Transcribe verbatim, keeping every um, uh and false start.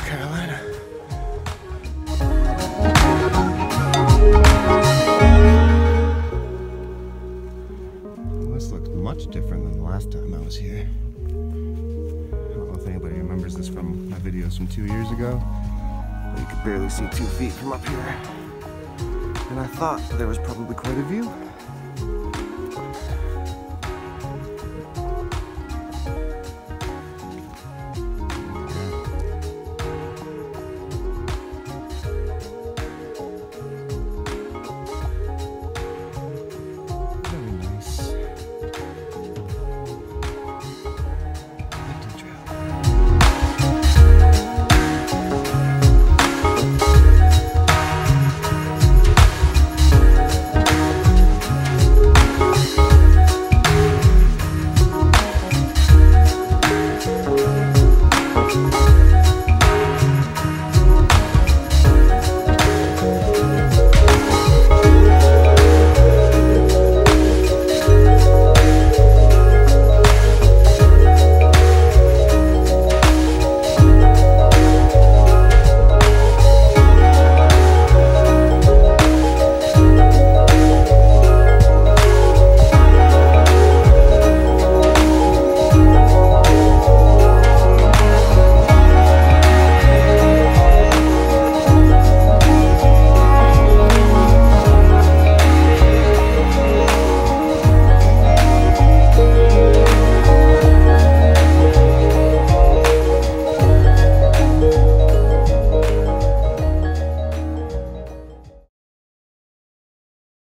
Carolina. Well, this looks much different than the last time I was here. I don't know if anybody remembers this from my videos from two years ago, but you could barely see two feet from up here. And I thought there was probably quite a view.